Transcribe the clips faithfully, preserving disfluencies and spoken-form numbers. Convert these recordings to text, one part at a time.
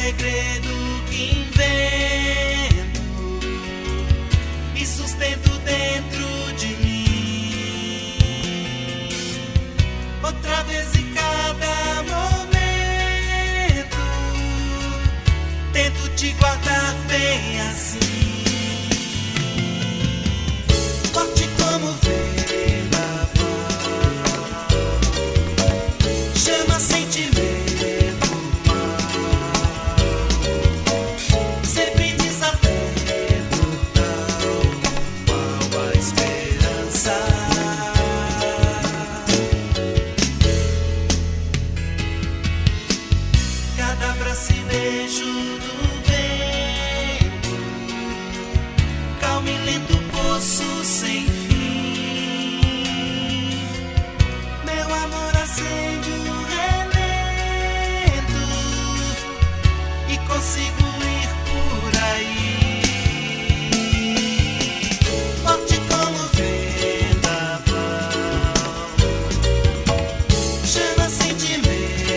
segredo que invento e sustento dentro de mim. Outra vez em cada momento tento te guardar bem assim, forte como vendaval, chama sentimento. Cada abraço e beijo do vento, calma e lento poço sem fim. Meu amor acende um relento e consigo ir por aí, forte como vendaval, chama sentimento.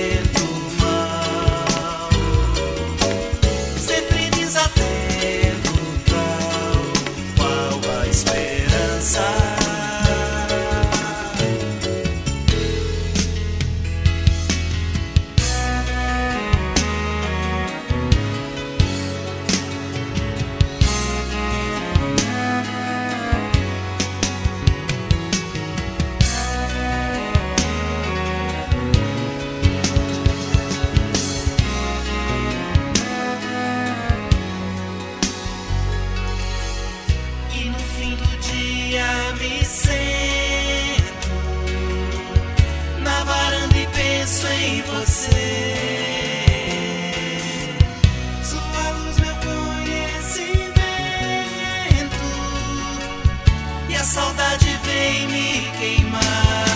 Me sento na varanda e penso em você. Sua luz, meu conhecimento, e a saudade vem me queimar.